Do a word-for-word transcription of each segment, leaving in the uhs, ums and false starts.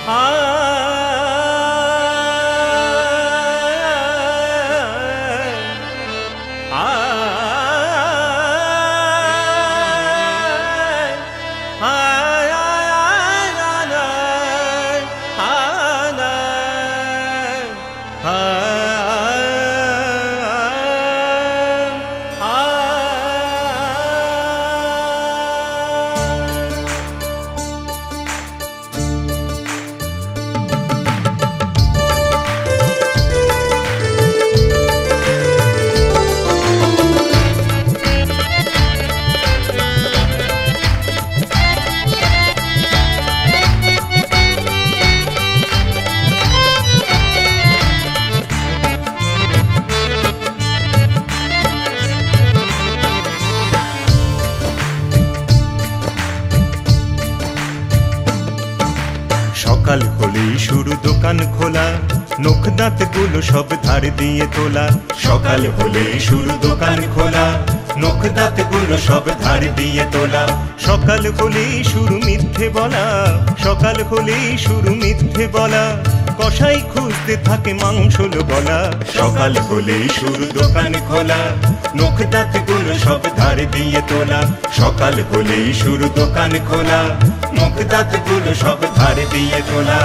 সকাল হলেই শুরু দোকান খোলা, নখ দাঁত গুলো সব ধার দিয়ে তোলা। সকাল হলেই শুরু দোকান খোলা, নখ দাঁত গুলো সব ধার দিয়ে তোলা। সকাল হলেই শুরু মিথ্যে বলা, সকাল হলেই শুরু মিথ্যে বলা। কসাই খুঁজতে থাকে মাংসল বলা। সকাল হলেই শুরু দোকান খোলা, নখ দাঁত গুলো সব ধার দিয়ে তোলা। সকাল হলেই শুরু দোকান খোলা, নখ দাঁত গুলো সব ধার দিয়ে তোলা।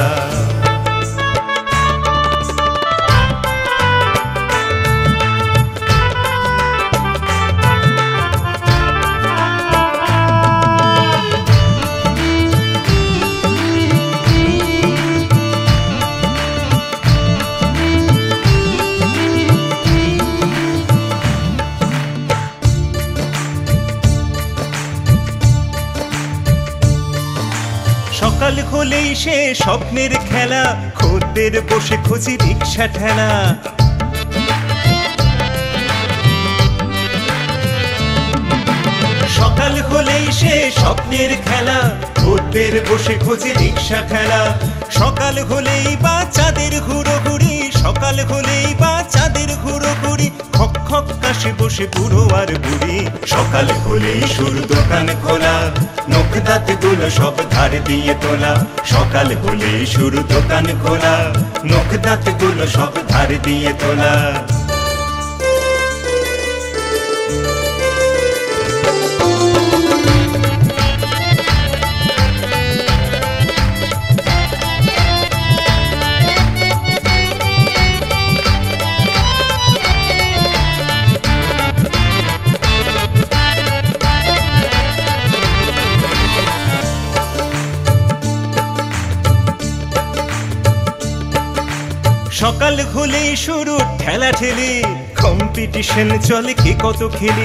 সকাল হলেই সে স্বপ্নের খেলা, খদ্দের বসে খুঁজি রিক্সা ঠেলা। সকাল হলেই সে স্বপ্নের খেলা, খদ্দের বসে খুঁজি রিক্সা ঠেলা। সকাল হলেই বাচ্চাদের হুড়োহুড়ি, সকাল হলেই বাচ্চাদের হুড়োহুড়ি। খক খক কাশে বসে বুড়ো আর বুড়ি। সকাল হলেই শুরু দোকান খোলা, নখ দাঁত গুলো সব ধার দিয়ে তোলা। সকাল হলেই শুরু দোকান খোলা, নখ দাঁত গুলো সব ধার দিয়ে তোলা। সকাল হলেই শুরু ঠেলা ঠেলি, কম্পিটিশন চলে কে কত খেলি।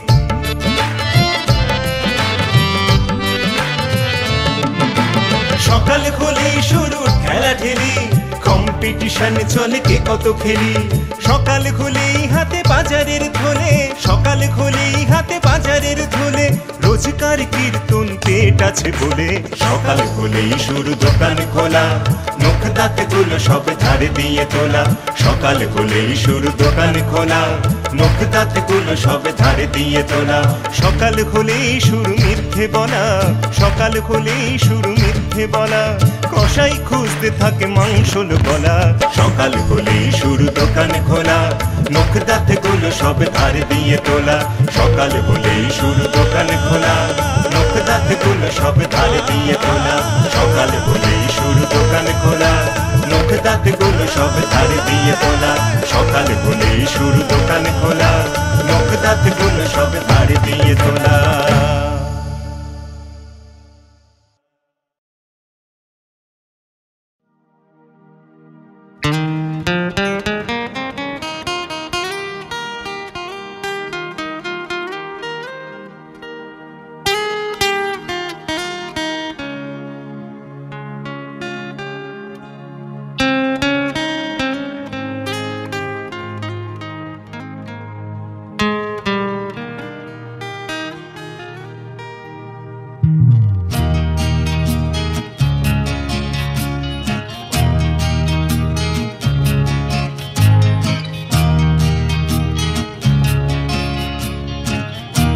সকাল হলেই শুরু ঠেলা ঠেলি, কম্পিটিশন চলে কে কত খেলি। সকাল হলেই হাতে বাজারের থলে, সকাল হলেই হাতে বাজারের থলে। রোজকার কীর্তন পেট আছে বলে। সকাল হলেই শুরু দোকান খোলা, নখ দাঁত গুলো সব ধার দিয়ে তোলা। সকাল হলেই শুরু দোকান খোলা, নখ দাঁত গুলো সব ধার দিয়ে তোলা। সকাল হলেই শুরু মিথ্যে বলা, সকাল হলেই শুরু মিথ্যে বলা। কসাই খুঁজতে থাকে মাংসল বলা। সকাল হলেই শুরু দোকান খোলা, নখ দাঁত গুলো সব ধার দিয়ে তোলা। সকাল হলেই শুরু দোকান খোলা, নখ দাঁত গুলো সব ধার দিয়ে তোলা। সকাল হলেই শুরু দোকান খোলা, নখ দাঁত গুলো সব ধার দিয়ে তোলা। সকাল হলেই শুরু দোকান খোলা, নখ দাঁত গুলো সব ধার দিয়ে তোলা।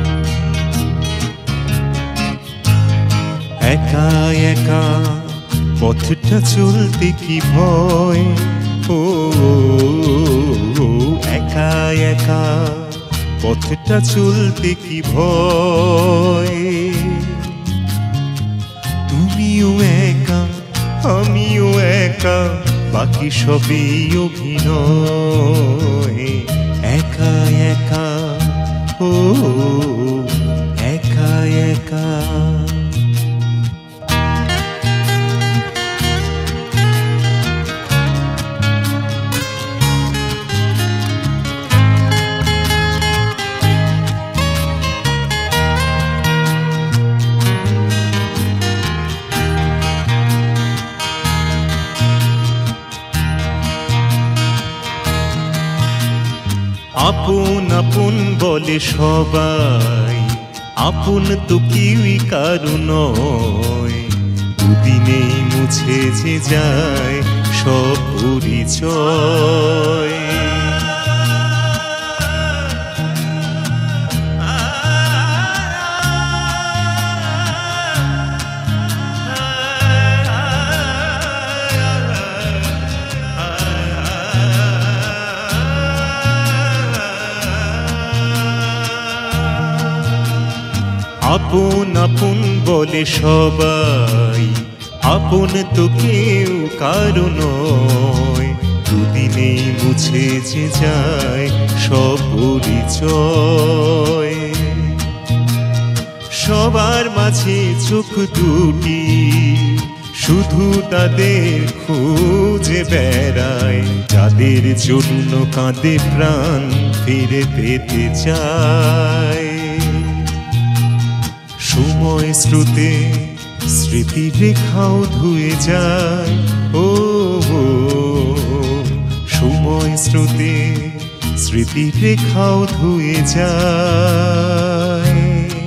একা একা পথটা চলতে কি ভয়, ও একা একা পথটা চলতে কি ভয়। তুমিও একা আমিও একা, বাকি সবই অভিনয়। একা একা ও একা একা। আপন আপন বলে সবাই, আপন তো কেউই কারো নয়। দুদিনেই মুছে যে যায় সব পরিচয়। আপন আপন বলে সবাই, আপন তো কেউ কারো নয়। দুদিনেই মুছে যে যায় সব পরিচয়। সবার মাঝে চোখ দুটি শুধু তাদের খুঁজে বেড়ায়, যাদের জন্য কাঁদে প্রাণ ফিরে পেতে চায়। সময় স্রোতে স্মৃতি রেখাও ধুয়ে যায়, ও সময় স্রোতে স্মৃতি রেখাও ধুয়ে যায়।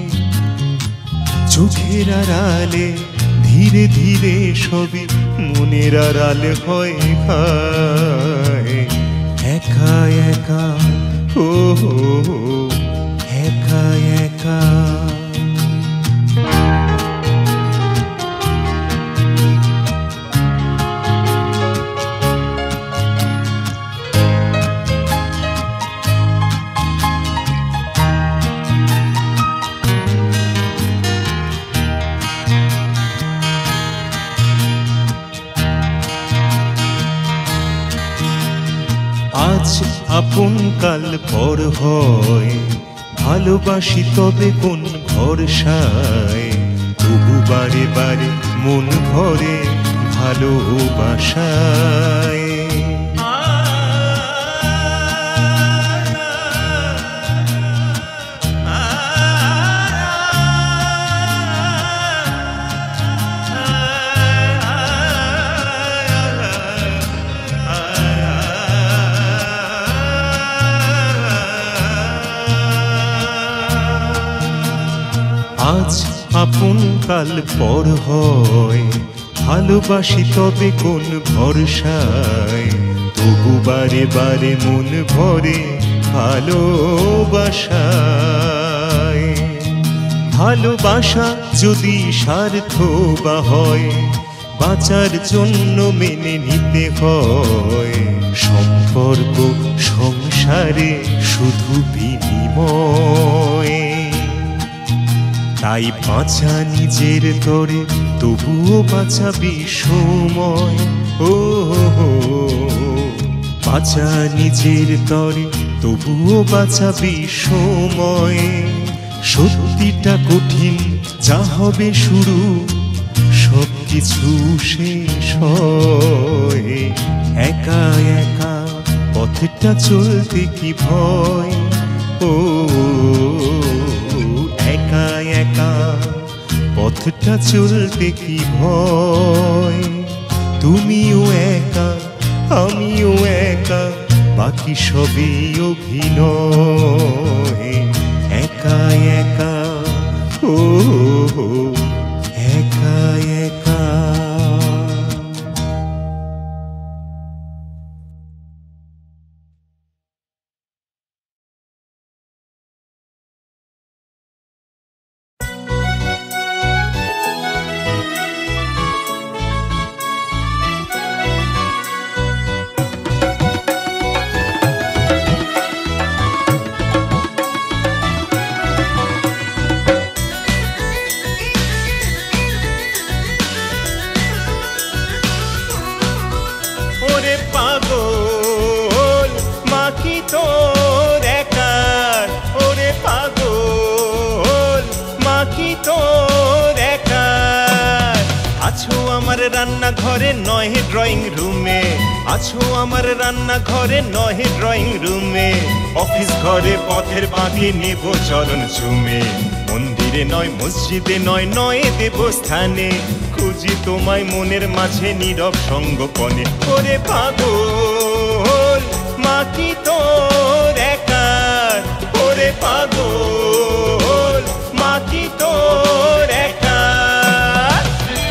চোখের আড়ালে ধীরে ধীরে সবই মনের আড়ালে হয় খায়। একা একা ও একা একা। আজ আপন কাল পর হয়, ভালোবাসি তবে কোন ভরসায়। তবু বারে বারে মন ভরে ভালোবাসায়। আজ আপন কাল পর হয়, ভালোবাসি তবে কোন ভরসায়। তবু বারে বারে মন ভরে ভালোবাসায়। ভালোবাসা যদি স্বার্থ বা হয়, বাঁচার জন্য মেনে নিতে হয়। সম্পর্ক সংসারে শুধু বিনিময়। তাই বাঁচা নিজের তরে তবুও বাঁচাবি সময়, ও বাঁচা নিজের তরে তবুও বাঁচাবি সময়। সত্যিটা কঠিন যা হবে শুরু, সব কিছু শেষ হয়। একা একা পথটা চলতে কি ভয়, ও একা একা পথটা চলতে কি ভয়। তুমিও একা আমিও একা, বাকি সবই অভিনয়। একা একা ও একা একা। আছো আমার রান্না ঘরে নয় ড্রয়িং রুমে, আছো আমার রান্না ঘরে নয় ড্রয়িং রুমে। অফিস ঘরে পথের বাঁধে নেব চরণ চুমে, মন্দিরে নয় মসজিদে নয় নয় দেবস্থানে, খুঁজি তোমায় মনের মাঝে নীরব সঙ্গপনে। ওরে পাগল মা কি তোর একার, ওরে পাগল মা কি তোর একার।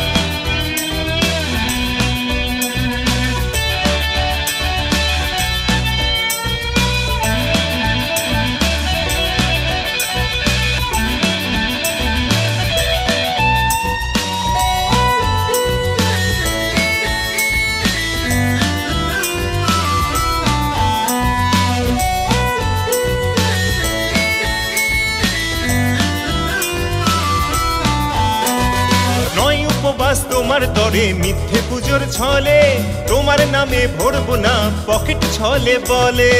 তোমার দরে মিথ্যে পুজোর ছলে, তোমার নামে ভরবো না পকেট ছলে বলে।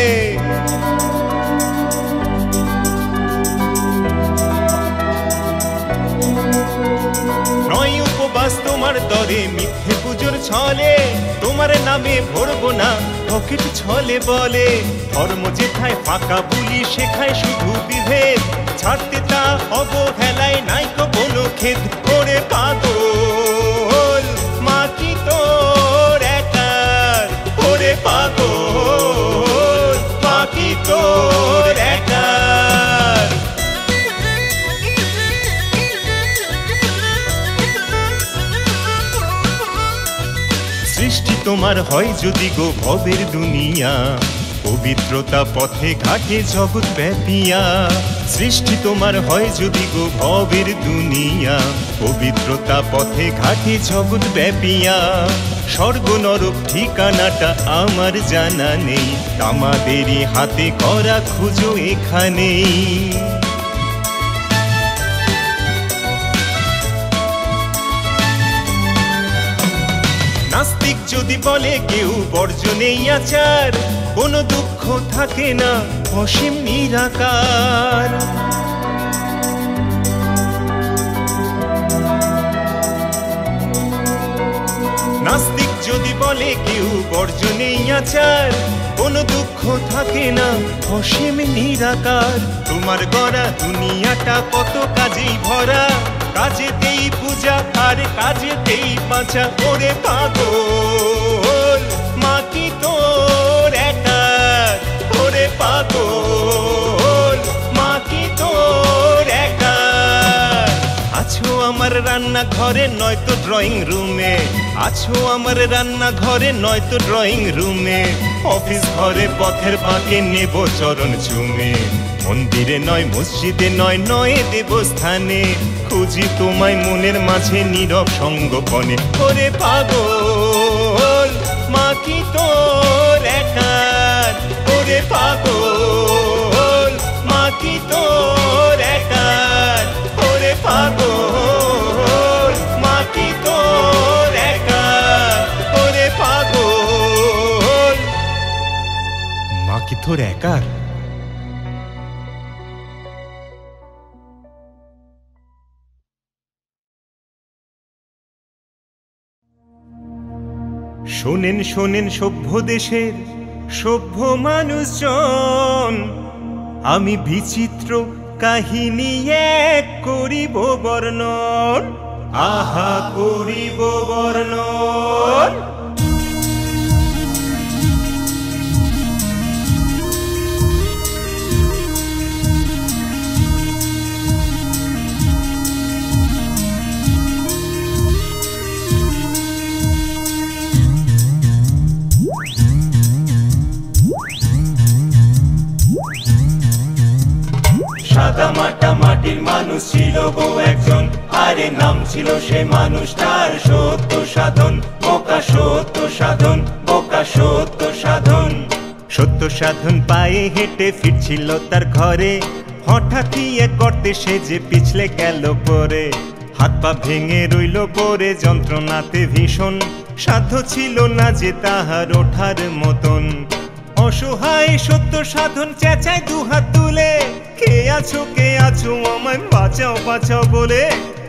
নয় উপবাস তোমার দরে মিথ্যে পুজোর ছলে, তোমার নামে ভরবো না পকেট ছলে বলে। ধর্ম যেখায় ফাঁকা বুলি শেখায় শুধু বিভেদ, ছাড়তে তা অবহেলায় নাইকো কোনো খেদ। করে পাগল মা কি তোর একার, ওরে পাগল মা কি তোর একার। সৃষ্টি তোমার হয় যদি গো ভবের দুনিয়া, পবিত্রতা পথে ঘাটে জগৎ ব্যাপিয়া। সৃষ্টি তোমার হয় যদি গো ভবের দুনিয়া, পবিত্রতা পথে ঘাটে জগৎ ব্যাপিয়া। স্বর্গ নরক ঠিকানাটা আমার জানা নেই, আমাদেরই হাতে করা খুঁজো এখানেই। নাস্তিক যদি বলে কেউ বর্জনেই আচার, কোনো দুঃখ থাকে না অসীম নিরাকার। নাস্তিক যদি বলে কেউ বর্জনেই আচার, কোনো দুঃখ থাকে না অসীম নিরাকার। তোমার গড়া দুনিয়াটা কত কাজেই ভরা, কাজেতেই পূজা আর কাজেতেই বাঁচা। ওরে পাগল মা কি তোর একার, ওরে পাগল মা কি তোর একার। আছো আমার রান্না ঘরে নয়তো ড্রয়িং রুমে, আছো আমার রান্না ঘরে নয়তো ড্রয়িং রুমে। অফিস ঘরে পথের বাঁকে নেব চরণ চুমে, মন্দিরে নয় মসজিদে নয় নয় দেবস্থানে, খুঁজি তোমায় মনের মাঝে নীরব সঙ্গপনে। ওরে পাগল মা কি তোর একার, ওরে পাগল মা কি তোর একার, ওরে পাগল মা কি তোর একার, ওরে পাগল মা কি তোর একার। শোনেন শোনেন সভ্য দেশের সভ্য মানুষজন, আমি বিচিত্র কাহিনী এক করিব বর্ণন, আহা করিব বর্ণন। সাদা মাটা মাটির মানুষ ছিল গো একজন, আরে নাম ছিল সে মানুষটার সত্য সাধন। বোকা সত্য সাধন, বোকা সত্য সাধন। সত্য সাধন পায়ে হেঁটে ফিরছিল তার ঘরে, হঠাৎই এক গর্তে সে যে পিছলে গেল পরে। হাত পা ভেঙে রইল পরে যন্ত্রণাতে ভীষণ, সাধ্য ছিল না যে তাহার ওঠার মতন। অসহায় সত্য সাধন চেঁচায় দুহাত তুলে, কে আছো কে আছো আমায় বাঁচাও বাঁচাও বলে।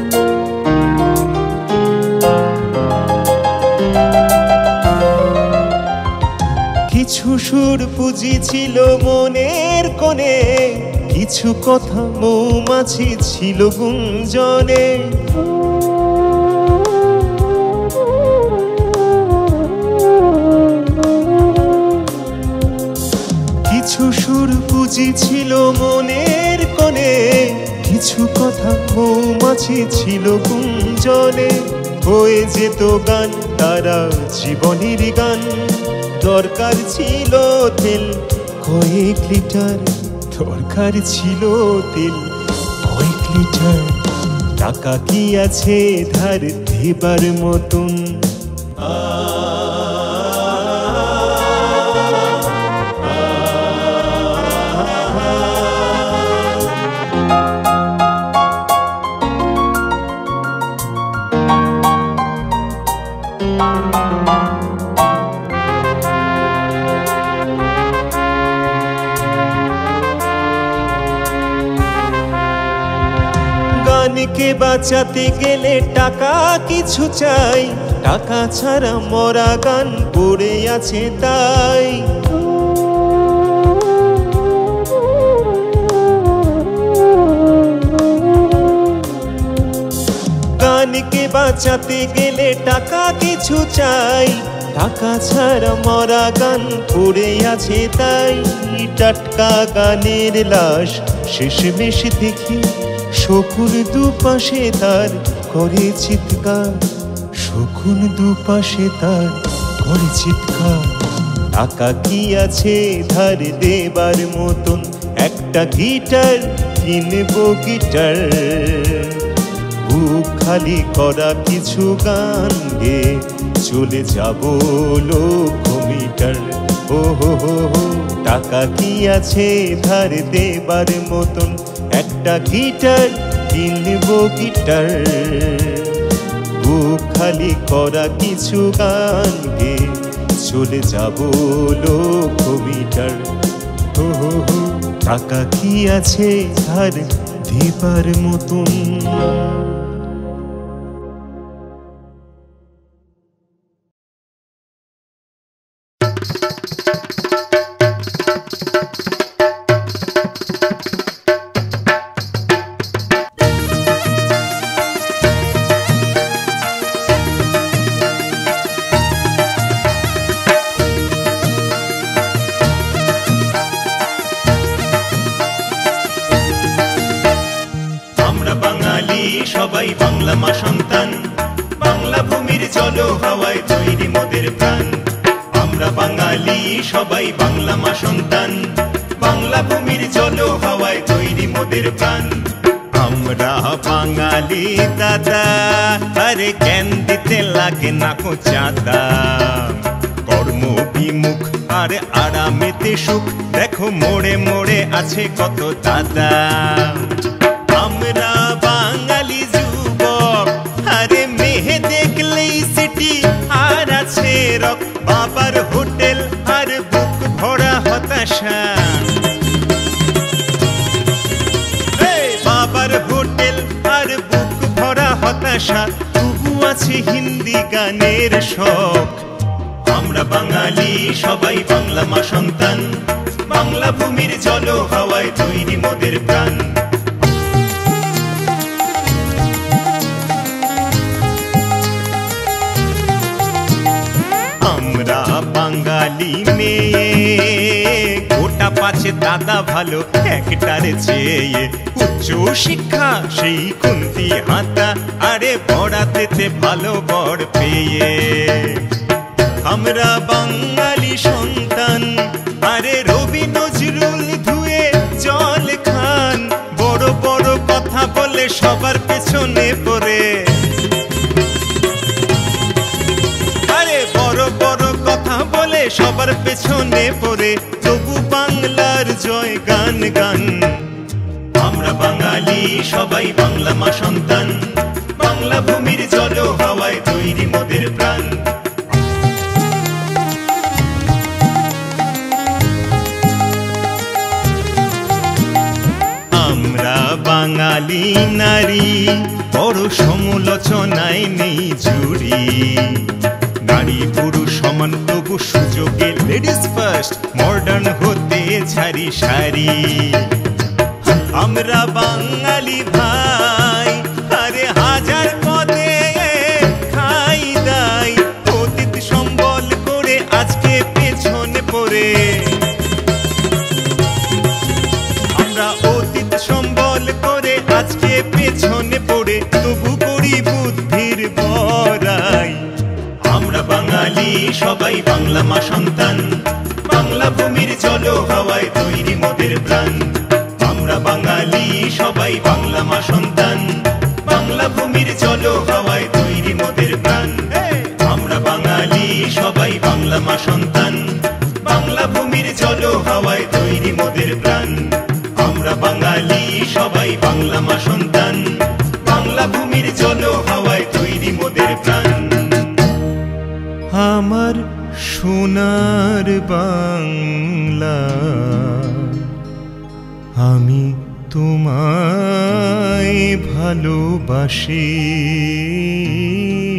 সুর পুঁজি ছিল মনের কোণে, কিছু কথা মৌমাছি ছিল গুঞ্জনে। কিছু সুর পুঁজি ছিল মনের কোণে, কিছু কথা মৌমাছি ছিল গুঞ্জনে। হয়ে যেত গান তারা জীবনের গান, দরকার ছিল তেল কয়েক লিটার, দরকার ছিল তেল কয়েক লিটার। টাকা কি আছে ধার দেবার মতন? গানকে বাঁচাতে গেলে টাকা কিছু চাই, টাকা ছাড়া মরা গান পড়ে আছে তাই। গানকে বাঁচাতে গেলে টাকা কিছু চাই, টাকা ছাড়া মরা গান পড়ে আছে তাই। টাটকা গানের লাশ শেষমেশ দেখি শকুন দুপাশে তার করে চিৎকার, শকুন দুপাশে তার করে চিৎকার। টাকা কি আছে ধার দেবার মতন? একটা গিটার কিনবো গিটার, বুক খালি করা কিছু গান গে চলে যাব লক্ষ মিটার। ও হো হো হো, টাকা কি আছে ধার দেবার মতন? একটা গিটার কিনবো গিটার, বুক খালি করা কিছু গান গে চলে যাব লক্ষ মিটার। হো হো হো, টাকা কি আছে ধার দেবার মতন? সবাই বাংলা মা সন্তান, বাংলা ভূমির জল হাওয়ায় তৈরি মোদের প্রাণ। আমরা বাঙালি সবাই বাংলা মা সন্তান, বাংলা ভূমির জল হাওয়ায় তৈরি মোদের প্রাণ। আমরা বাঙালি দাদা, আরে জ্ঞান দিতে লাগে না কো চাঁদা। কর্ম বিমুখ আর আরামেতে সুখ, দেখো মোড়ে মোড়ে আছে কত দাদা। আমরা বাঙালি যুবক, আরে মেয়ে দেখলেই সিটি আর আছে রক। বাবার হোটেল আর বুক ভরা হতাশা, বাবার হোটেল আর বুক ভরা হতাশা। তবু আছে হিন্দি গানের শখ। আমরা বাঙালি সবাই বাংলা মা সন্তান, বাংলা ভূমির জল হাওয়ায় তৈরি মোদের প্রাণ। আমরা বাঙালি মেয়ে, গোটা পাছে দাদা ভালো একটার চেয়ে। উচ্চ শিক্ষা সেই খুন্তি হাতা, আরে পড়াতে ভালো বড় পেয়ে। আমরা বাঙালি সন্তান, আরে রবি নজরুল ধুয়ে জল খান। বড় বড় কথা বলে সবার পেছনে পড়ে, আরে বড় বড় কথা বলে সবার পেছনে পড়ে। তবু বাংলার জয় গান গান। আমরা বাঙালি সবাই বাংলা মা সন্তান, বাংলা ভূমির জল হাওয়ায় তৈরি মোদের প্রাণ। আমরা বাঙালি নারী, বড় সমালোচনায় নেই জুড়ি। নারী পুরুষ সমান তবু সুযোগে লেডিস ফার্স্ট, সারি সারি। আমরা বাঙালি ভাই, আরে হাজার পদে খাই দাই, অতীত সম্বল করে আজকে পেছনে পড়ে। আমরা অতীত সম্বল করে আজকে পেছনে পড়ে, তবু করি বুদ্ধির বড়াই। আমরা বাঙালি সবাই বাংলা মা সন্তান, বাংলা ভূমির জল হাওয়ায় তৈরি মোদের প্রাণ। আমরা বাঙালি সবাই বাংলা মা সন্তান, বাংলা ভূমির জল হাওয়ায় তৈরি মোদের প্রাণ। আমরা বাঙালি সবাই বাংলা মা সন্তান, বাংলা ভূমির জল হাওয়ায় তৈরি মোদের প্রাণ। আমরা বাঙালি সবাই বাংলা মা সন্তান, বাংলা ভূমির জল হাওয়ায় তৈরি মোদের প্রাণ। আমার সোনার বাংলা, আমি তোমায় ভালোবাসি।